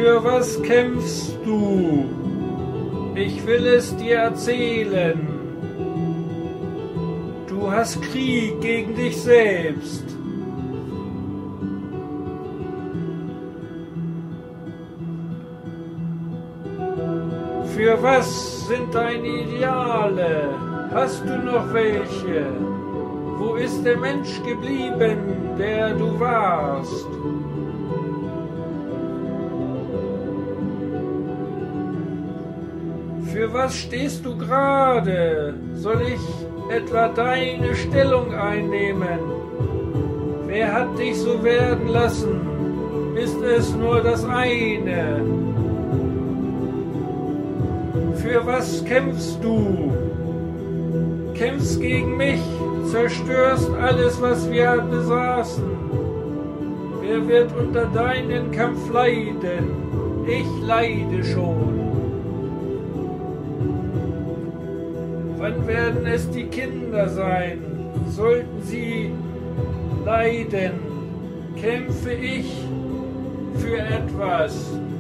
Für was kämpfst du? Ich will es dir erzählen. Du hast Krieg gegen dich selbst. Für was sind deine Ideale? Hast du noch welche? Wo ist der Mensch geblieben, der du warst? Für was stehst du gerade? Soll ich etwa deine Stellung einnehmen? Wer hat dich so werden lassen? Ist es nur das eine? Für was kämpfst du? Kämpfst gegen mich, zerstörst alles, was wir besaßen. Wer wird unter deinen Kampf leiden? Ich leide schon. Wann werden es die Kinder sein? Sollten sie leiden, kämpfe ich für etwas.